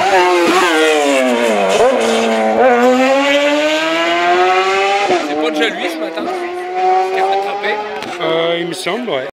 C'est pas déjà lui ce matin qui a rattrapé? Il me semble, ouais.